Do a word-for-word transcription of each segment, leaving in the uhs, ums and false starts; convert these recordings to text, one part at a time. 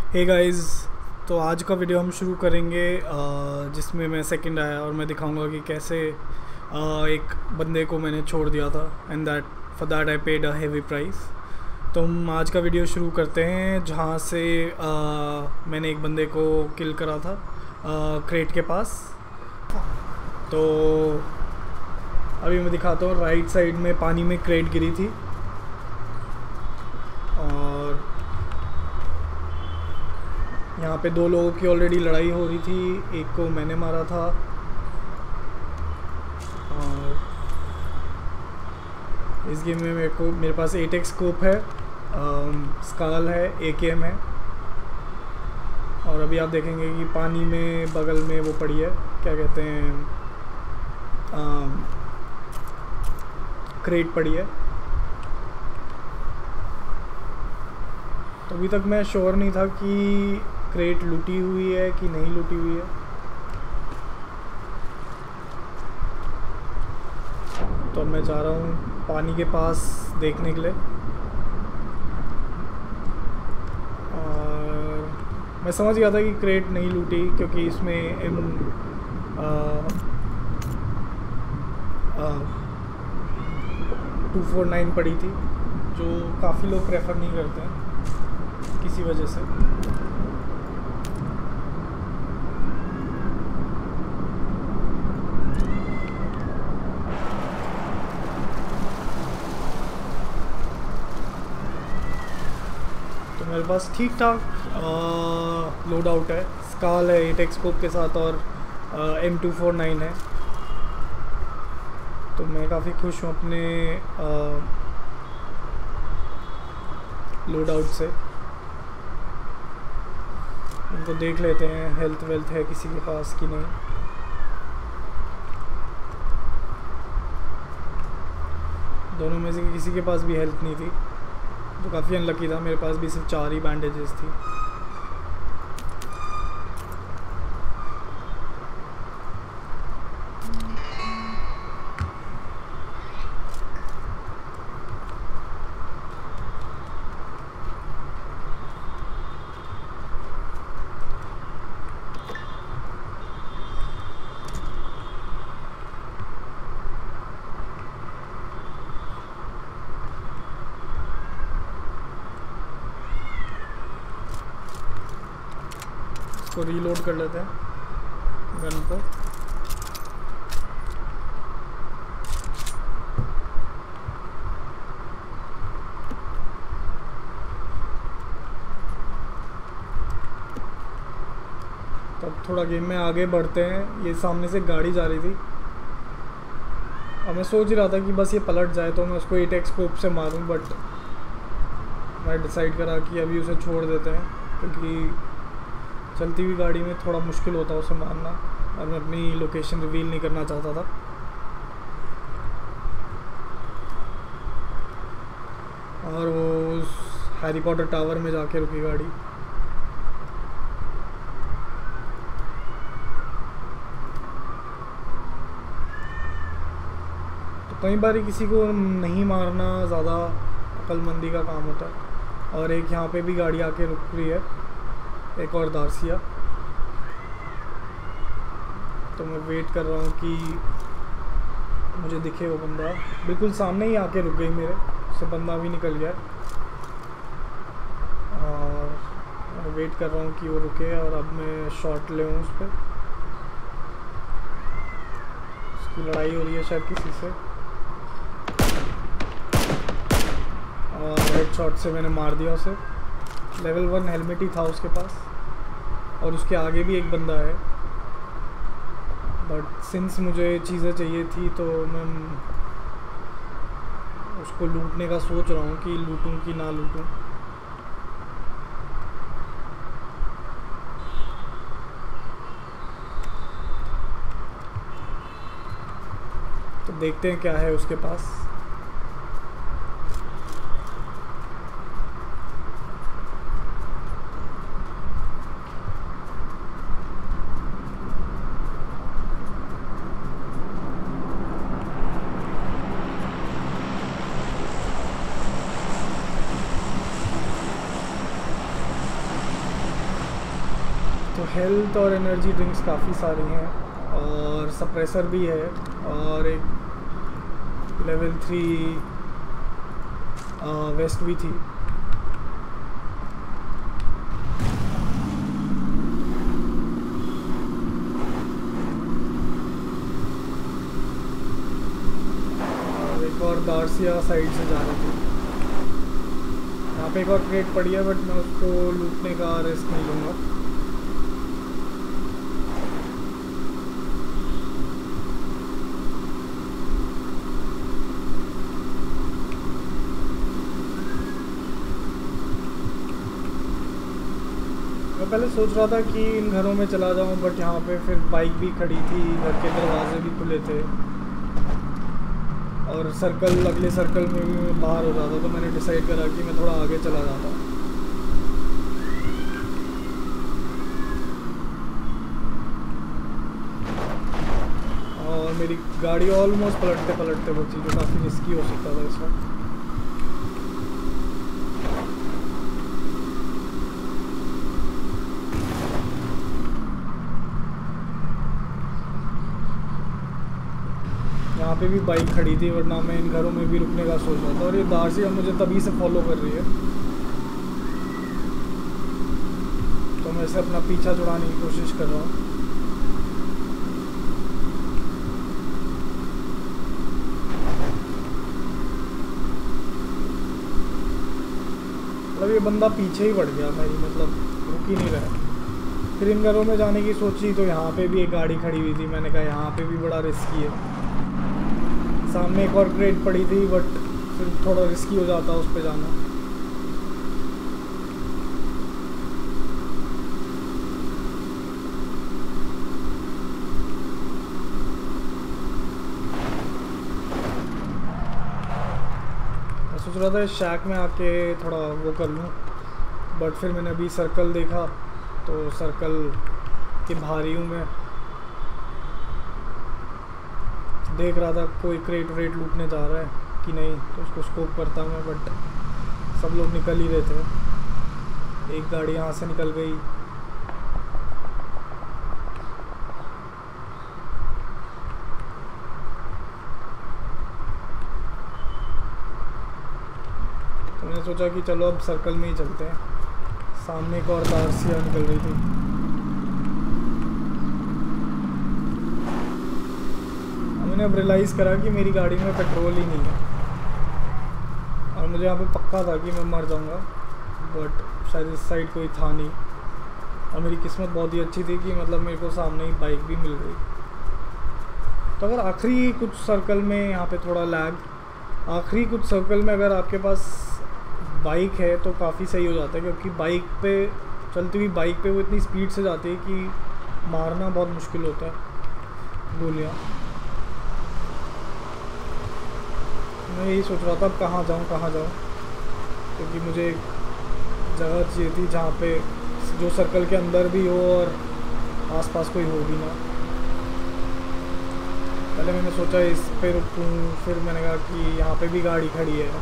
Hey guys, तो आज का वीडियो हम शुरू करेंगे अ, जिसमें मैं सेकंड आया और मैं दिखाऊंगा कि कैसे अ, एक बंदे को मैंने छोड़ दिया था and that for that I paid a heavy price. तो हम आज का वीडियो शुरू करते हैं जहाँ से अ, मैंने एक बंदे को किल करा था क्रेट के पास। तो अभी मैं दिखाता हूँ, राइट साइड में पानी में क्रेट गिरी थी और यहाँ पे दो लोगों की ऑलरेडी लड़ाई हो रही थी। एक को मैंने मारा था और इस गेम में मेरे को मेरे पास एट एक्स स्कोप है, स्काल है, ए के एम है और अभी आप देखेंगे कि पानी में बगल में वो पड़ी है, क्या कहते हैं, आम, क्रेट पड़ी है। तो अभी तक मैं श्योर नहीं था कि क्रेट लूटी हुई है कि नहीं लूटी हुई है। तो मैं जा रहा हूँ पानी के पास देखने के लिए और मैं समझ गया था कि क्रेट नहीं लूटी क्योंकि इसमें एम टू फोर नाइन पड़ी थी जो काफ़ी लोग प्रेफर नहीं करते हैं किसी वजह से। तो मेरे पास ठीक ठाक लोड आउट है, स्काल है एट एक्स स्कोप के साथ और एम टू फोर नाइन है। तो मैं काफ़ी खुश हूँ अपने लोड आउट से। इनको देख लेते हैं हेल्थ वेल्थ है किसी के पास कि नहीं। दोनों में से किसी के पास भी हेल्थ नहीं थी, तो काफ़ी अनलकी था। मेरे पास भी सिर्फ चार ही बैंडेजेस थी। इसको रीलोड कर लेते हैं गन को। तब थोड़ा गेम में आगे बढ़ते हैं। ये सामने से गाड़ी जा रही थी और मैं सोच रहा था कि बस ये पलट जाए तो मैं उसको एट एक्स स्कोप से मारूं, बट मैं डिसाइड करा कि अभी उसे छोड़ देते हैं क्योंकि चलती हुई गाड़ी में थोड़ा मुश्किल होता है उसे मारना और मैं अपनी लोकेशन रिवील नहीं करना चाहता था। और वो उस हैरी पॉटर टावर में जाके रुकी गाड़ी। तो कई बार किसी को नहीं मारना ज़्यादा अक्लमंदी का काम होता है। और एक यहाँ पे भी गाड़ी आके रुक रही है, एक और दारसिया। तो मैं वेट कर रहा हूँ कि मुझे दिखे वो बंदा। बिल्कुल सामने ही आके रुक गई मेरे, उससे बंदा भी निकल गया और मैं वेट कर रहा हूँ कि वो रुके और अब मैं शॉट ले हूँ उस पर। उसकी लड़ाई हो रही है शायद किसी से और हेड शॉट से मैंने मार दिया उसे। लेवल वन हेलमेट ही था उसके पास और उसके आगे भी एक बंदा है, बट सिंस मुझे चीज़ें चाहिए थी तो मैं उसको लूटने का सोच रहा हूँ कि लूटूं कि ना लूटूं। तो देखते हैं क्या है उसके पास। तो हेल्थ और एनर्जी ड्रिंक्स काफ़ी सारी हैं और सप्रेसर भी है और एक लेवल थ्री वेस्ट भी थी। और एक और दार्सिया साइड से जा रही थी। यहाँ पे एक और क्रेट पड़ी है बट मैं उसको लूटने का रिस्क नहीं लूँगा। मैं पहले सोच रहा था कि इन घरों में चला जाऊं बट यहाँ पे फिर बाइक भी खड़ी थी, घर के दरवाजे भी खुले थे और सर्कल अगले सर्कल में भी मैं बाहर हो जाता, तो मैंने डिसाइड करा कि मैं थोड़ा आगे चला जाता। और मेरी गाड़ी ऑलमोस्ट पलटते पलटते बची, जो काफ़ी रिस्की हो सकता था इस वक्त। यहाँ पे भी बाइक खड़ी थी वरना मैं इन घरों में भी रुकने का सोच रहा था। और ये दार्सिया मुझे तभी से फॉलो कर रही है, तो मैं इसे अपना पीछा छुड़ाने की कोशिश कर रहा हूँ। मतलब ये बंदा पीछे ही बढ़ गया भाई, मतलब रुक ही नहीं रहा। फिर इन घरों में जाने की सोची तो यहाँ पे भी एक गाड़ी खड़ी हुई थी, मैंने कहा यहाँ पे भी बड़ा रिस्की है। सामने एक और क्रेट पड़ी थी बट फिर थोड़ा रिस्की हो जाता उस पे जाना। मैं सोच रहा था इस शैक में आके थोड़ा वो कर लूँ बट फिर मैंने अभी सर्कल देखा तो सर्कल के बाहर ही हूँ मैं। देख रहा था कोई क्रेट व्रेट लूटने जा रहा है कि नहीं, तो उसको स्कोप करता मैं बट सब लोग निकल ही रहे थे। एक गाड़ी यहाँ से निकल गई। तो मैंने सोचा कि चलो अब सर्कल में ही चलते हैं। सामने एक और दार्सिया निकल रही थी। मैंने अब रियलाइज़ करा कि मेरी गाड़ी में पेट्रोल ही नहीं है और मुझे यहाँ पे पक्का था कि मैं मर जाऊँगा बट शायद इस साइड कोई था नहीं। और मेरी किस्मत बहुत ही अच्छी थी कि मतलब मेरे को सामने ही बाइक भी मिल गई। तो अगर आखिरी कुछ सर्कल में यहाँ पे थोड़ा लैग, आखिरी कुछ सर्कल में अगर आपके पास बाइक है तो काफ़ी सही हो जाता है, क्योंकि बाइक पे चलती हुई बाइक पे वो इतनी स्पीड से जाती है कि मारना बहुत मुश्किल होता है गोलियाँ। मैं यही सोच रहा था अब कहाँ जाऊँ कहाँ जाऊँ, क्योंकि मुझे एक जगह चाहिए थी जहाँ पे जो सर्कल के अंदर भी हो और आसपास कोई हो भी ना। पहले मैंने सोचा इस पे रुकूँ, फिर मैंने कहा कि यहाँ पे भी गाड़ी खड़ी है,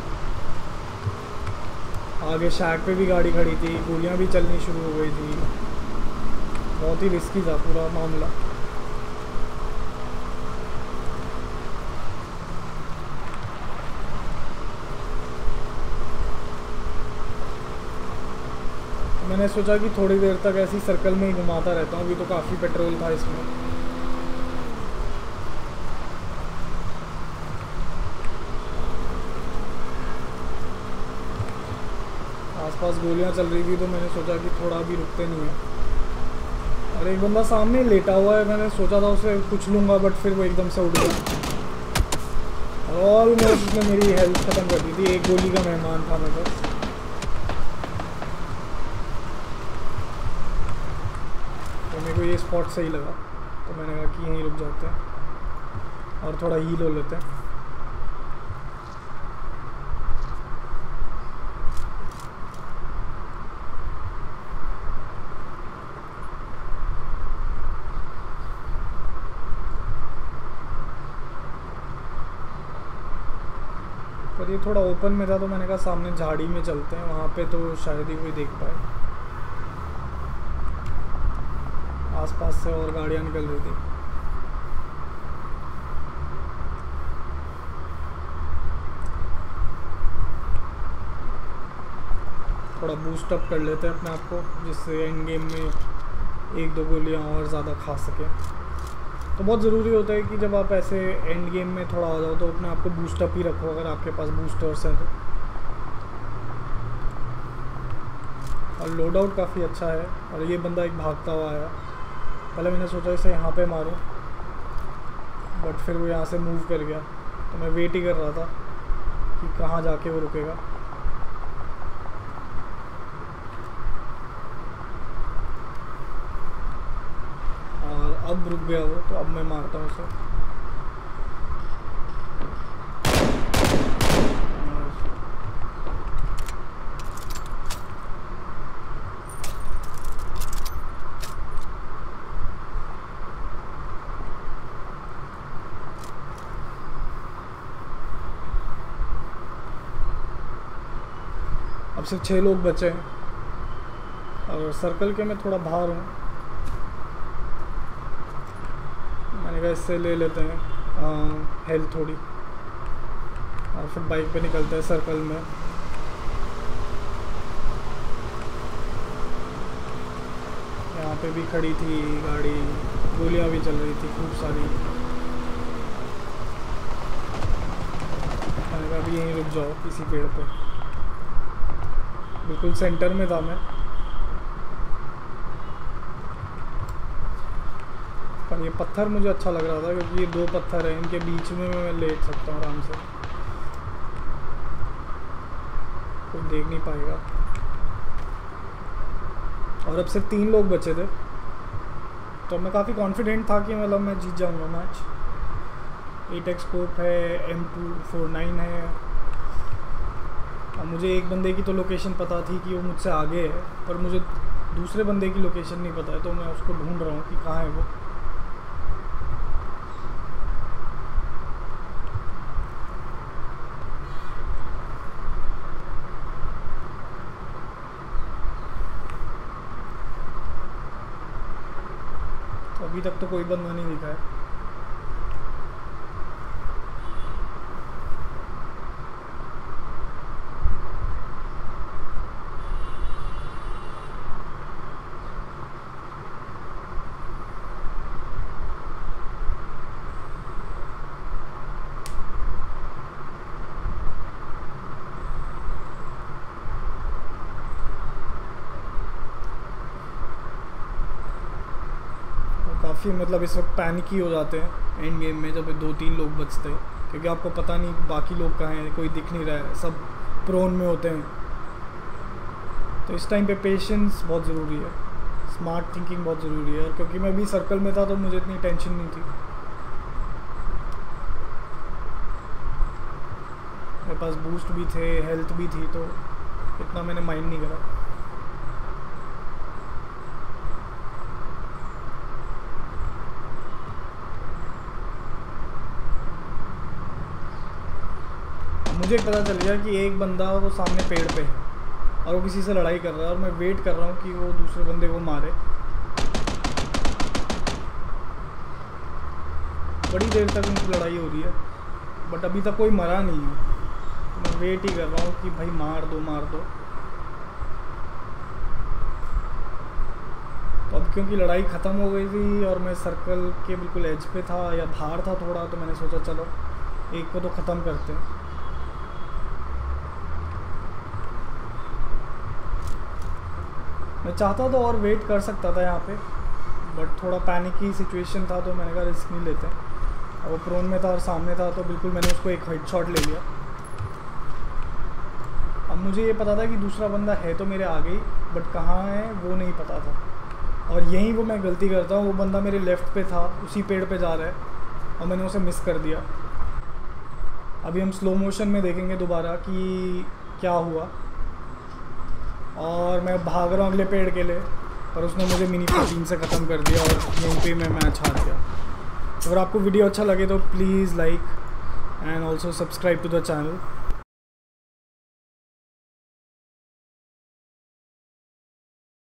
आगे शैक पे भी गाड़ी खड़ी थी, गोलियाँ भी चलनी शुरू हो गई थी। बहुत ही रिस्की था पूरा मामला। मैंने सोचा कि थोड़ी देर तक ऐसी सर्कल में ही घुमाता रहता हूँ। अभी तो काफ़ी पेट्रोल था इसमें। आसपास गोलियाँ चल रही थी तो मैंने सोचा कि थोड़ा भी रुकते नहीं है। और एक बंदा सामने लेटा हुआ है, मैंने सोचा था उसे कुछ लूँगा बट फिर वो एकदम से उठ गया। ऑलमोस्ट उसने मेरी हेल्थ ख़त्म कर दी थी। एक गोली का मेहमान था मैं बस। तो मेरे को ये स्पॉट सही लगा तो मैंने कहा कि यहीं रुक जाते हैं और थोड़ा हील हो लेते हैं। पर ये थोड़ा ओपन में था तो मैंने कहा सामने झाड़ी में चलते हैं, वहाँ पे तो शायद ही कोई देख पाए। आसपास से और गाड़ियाँ निकल रही थी। थोड़ा बूस्ट अप कर लेते हैं अपने आप को, जिससे एंड गेम में एक दो गोलियाँ और ज़्यादा खा सकें। तो बहुत ज़रूरी होता है कि जब आप ऐसे एंड गेम में थोड़ा हो जाओ तो अपने आप को बूस्ट अप ही रखो, अगर आपके पास बूस्टर्स हैं तो। और लोड आउट काफ़ी अच्छा है। और ये बंदा एक भागता हुआ आया, पहले मैंने सोचा इसे यहाँ पे मारूं, बट फिर वो यहाँ से मूव कर गया, तो मैं वेट ही कर रहा था कि कहाँ जाके वो रुकेगा। और अब रुक गया वो, तो अब मैं मारता हूँ उसे। अब सिर्फ छः लोग बचे हैं और सर्कल के मैं थोड़ा बाहर हूँ। मैंने कहा इससे ले लेते हैं हेल्थ थोड़ी, और फिर बाइक पे निकलते हैं सर्कल में। यहाँ पे भी खड़ी थी गाड़ी, गोलियाँ भी चल रही थी खूब सारी। मैंने कहा अभी यहीं रुक जाओ किसी पेड़ पे, बिल्कुल सेंटर में था मैं। पर ये पत्थर मुझे अच्छा लग रहा था क्योंकि ये दो पत्थर हैं, इनके बीच में मैं लेट सकता हूँ आराम से, कोई देख नहीं पाएगा। और अब सिर्फ तीन लोग बचे थे, तो मैं काफ़ी कॉन्फिडेंट था कि मतलब मैं जीत जाऊँगा मैच। एट एक्स स्कोप है, एम टू फोर नाइन है। अब मुझे एक बंदे की तो लोकेशन पता थी कि वो मुझसे आगे है, पर मुझे दूसरे बंदे की लोकेशन नहीं पता है, तो मैं उसको ढूंढ रहा हूँ कि कहाँ है वो। तो अभी तक तो कोई बंदा नहीं दिखा है। काफ़ी मतलब इस वक्त पैनिक ही हो जाते हैं एंड गेम में जब दो तीन लोग बचते हैं, क्योंकि आपको पता नहीं बाकी लोग कहाँ हैं, कोई दिख नहीं रहा है, सब प्रोन में होते हैं। तो इस टाइम पे पेशेंस बहुत ज़रूरी है, स्मार्ट थिंकिंग बहुत ज़रूरी है। और क्योंकि मैं भी सर्कल में था तो मुझे इतनी टेंशन नहीं थी, मेरे पास बूस्ट भी थे, हेल्थ भी थी, तो इतना मैंने माइंड नहीं करा। मुझे पता चल गया कि एक बंदा वो सामने पेड़ पे है और वो किसी से लड़ाई कर रहा है, और मैं वेट कर रहा हूँ कि वो दूसरे बंदे को मारे। बड़ी देर तक उनकी लड़ाई हो रही है, बट अभी तक कोई मरा नहीं है, तो मैं वेट ही कर रहा हूँ कि भाई मार दो मार दो। तो अब क्योंकि लड़ाई ख़त्म हो गई थी और मैं सर्कल के बिल्कुल एज पे था या बाहर था थोड़ा, तो मैंने सोचा चलो एक को तो ख़त्म करते हैं। मैं चाहता तो और वेट कर सकता था यहाँ पे, बट थोड़ा पैनिक की सिचुएशन था, तो मैंने कहा रिस्क नहीं लेते। और वो प्रोन में था और सामने था, तो बिल्कुल मैंने उसको एक हेडशॉट ले लिया। अब मुझे ये पता था कि दूसरा बंदा है तो मेरे आगे ही, बट कहाँ है वो नहीं पता था। और यहीं वो मैं गलती करता हूँ, वो बंदा मेरे लेफ़्ट पे था, उसी पेड़ पे जा रहा है और मैंने उसे मिस कर दिया। अभी हम स्लो मोशन में देखेंगे दोबारा कि क्या हुआ। और मैं भाग रहा हूँ अगले पेड़ के लिए, पर उसने मुझे मिनी फोर्टीन से ख़त्म कर दिया और यहीं पे मैं मैच हार गया। अगर आपको वीडियो अच्छा लगे तो please like and also subscribe to the channel.